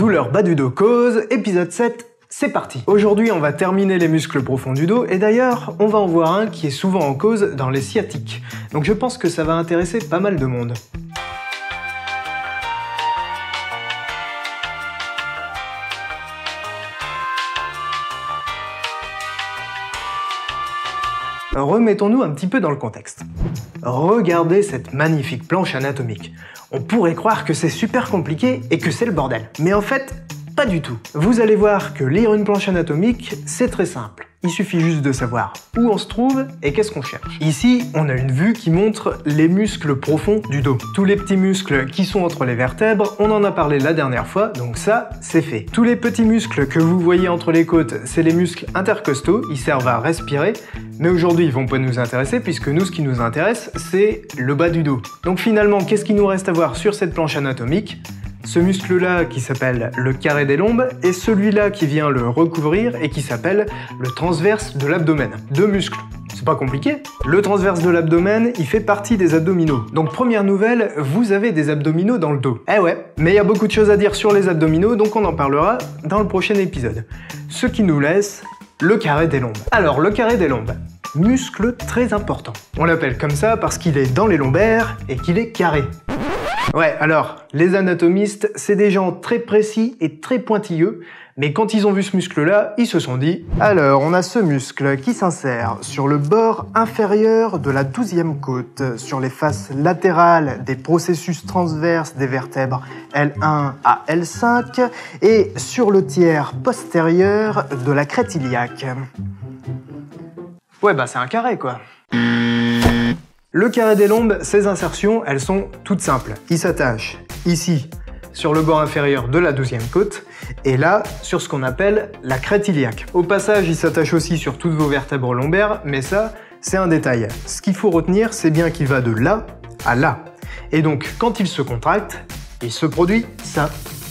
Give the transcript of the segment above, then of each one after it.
Douleur bas du dos cause, épisode 7, c'est parti. Aujourd'hui, on va terminer les muscles profonds du dos, et d'ailleurs, on va en voir un qui est souvent en cause dans les sciatiques. Donc je pense que ça va intéresser pas mal de monde. Remettons-nous un petit peu dans le contexte. Regardez cette magnifique planche anatomique. On pourrait croire que c'est super compliqué et que c'est le bordel. Mais en fait, pas du tout. Vous allez voir que lire une planche anatomique, c'est très simple. Il suffit juste de savoir où on se trouve et qu'est-ce qu'on cherche. Ici, on a une vue qui montre les muscles profonds du dos. Tous les petits muscles qui sont entre les vertèbres, on en a parlé la dernière fois, donc ça, c'est fait. Tous les petits muscles que vous voyez entre les côtes, c'est les muscles intercostaux, ils servent à respirer, mais aujourd'hui, ils vont pas nous intéresser puisque nous, ce qui nous intéresse, c'est le bas du dos. Donc finalement, qu'est-ce qu'il nous reste à voir sur cette planche anatomique ? Ce muscle-là qui s'appelle le carré des lombes et celui-là qui vient le recouvrir et qui s'appelle le transverse de l'abdomen. Deux muscles. C'est pas compliqué. Le transverse de l'abdomen, il fait partie des abdominaux. Donc première nouvelle, vous avez des abdominaux dans le dos. Eh ouais, mais il y a beaucoup de choses à dire sur les abdominaux, donc on en parlera dans le prochain épisode. Ce qui nous laisse le carré des lombes. Alors le carré des lombes, muscle très important. On l'appelle comme ça parce qu'il est dans les lombaires et qu'il est carré. Ouais, alors, les anatomistes, c'est des gens très précis et très pointilleux, mais quand ils ont vu ce muscle-là, ils se sont dit « Alors, on a ce muscle qui s'insère sur le bord inférieur de la 12e côte, sur les faces latérales des processus transverses des vertèbres L1 à L5 et sur le tiers postérieur de la crête iliaque. » Ouais, bah c'est un carré, quoi. Le carré des lombes, ses insertions, elles sont toutes simples. Il s'attache ici, sur le bord inférieur de la 12e côte, et là, sur ce qu'on appelle la crête iliaque. Au passage, il s'attache aussi sur toutes vos vertèbres lombaires, mais ça, c'est un détail. Ce qu'il faut retenir, c'est bien qu'il va de là à là. Et donc, quand il se contracte, il se produit ça.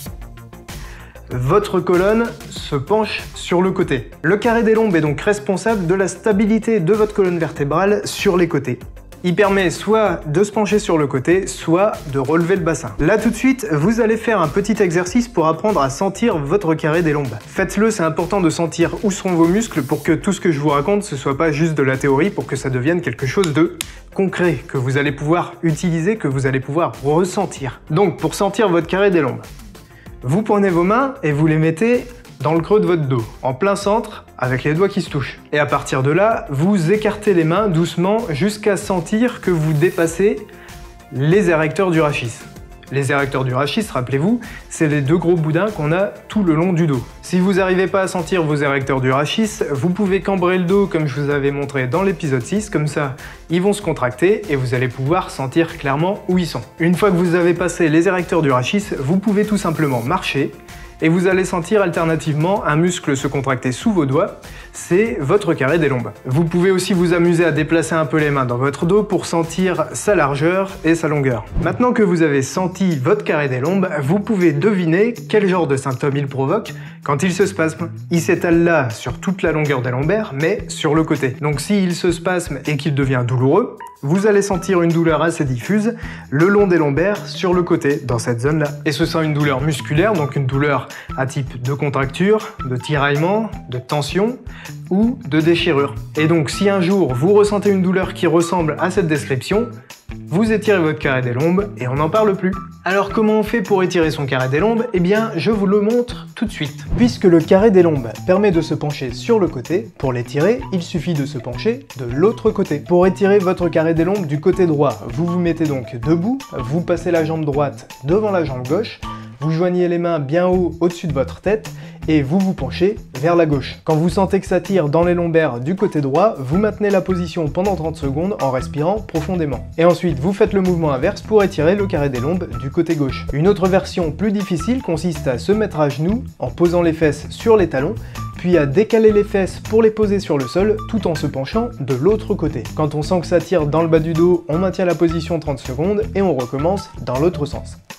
Votre colonne se penche sur le côté. Le carré des lombes est donc responsable de la stabilité de votre colonne vertébrale sur les côtés. Il permet soit de se pencher sur le côté, soit de relever le bassin. Là tout de suite, vous allez faire un petit exercice pour apprendre à sentir votre carré des lombes. Faites-le, c'est important de sentir où sont vos muscles pour que tout ce que je vous raconte, ce soit pas juste de la théorie, pour que ça devienne quelque chose de concret, que vous allez pouvoir utiliser, que vous allez pouvoir ressentir. Donc pour sentir votre carré des lombes, vous prenez vos mains et vous les mettez dans le creux de votre dos, en plein centre, avec les doigts qui se touchent. Et à partir de là, vous écartez les mains doucement jusqu'à sentir que vous dépassez les érecteurs du rachis. Les érecteurs du rachis, rappelez-vous, c'est les deux gros boudins qu'on a tout le long du dos. Si vous n'arrivez pas à sentir vos érecteurs du rachis, vous pouvez cambrer le dos comme je vous avais montré dans l'épisode 6, comme ça ils vont se contracter et vous allez pouvoir sentir clairement où ils sont. Une fois que vous avez passé les érecteurs du rachis, vous pouvez tout simplement marcher et vous allez sentir alternativement un muscle se contracter sous vos doigts, c'est votre carré des lombes. Vous pouvez aussi vous amuser à déplacer un peu les mains dans votre dos pour sentir sa largeur et sa longueur. Maintenant que vous avez senti votre carré des lombes, vous pouvez deviner quel genre de symptômes il provoque quand il se spasme. Il s'étale là sur toute la longueur des lombaires, mais sur le côté. Donc s'il se spasme et qu'il devient douloureux, vous allez sentir une douleur assez diffuse le long des lombaires sur le côté, dans cette zone-là. Et ce sera une douleur musculaire, donc une douleur à type de contracture, de tiraillement, de tension ou de déchirure. Et donc si un jour vous ressentez une douleur qui ressemble à cette description, vous étirez votre carré des lombes et on n'en parle plus. Alors comment on fait pour étirer son carré des lombes? Eh bien, je vous le montre tout de suite. Puisque le carré des lombes permet de se pencher sur le côté, pour l'étirer, il suffit de se pencher de l'autre côté. Pour étirer votre carré des lombes du côté droit, vous vous mettez donc debout, vous passez la jambe droite devant la jambe gauche, vous joignez les mains bien haut au-dessus de votre tête et vous vous penchez vers la gauche. Quand vous sentez que ça tire dans les lombaires du côté droit, vous maintenez la position pendant 30 secondes en respirant profondément. Et ensuite, vous faites le mouvement inverse pour étirer le carré des lombes du côté gauche. Une autre version plus difficile consiste à se mettre à genoux en posant les fesses sur les talons, puis à décaler les fesses pour les poser sur le sol tout en se penchant de l'autre côté. Quand on sent que ça tire dans le bas du dos, on maintient la position 30 secondes et on recommence dans l'autre sens.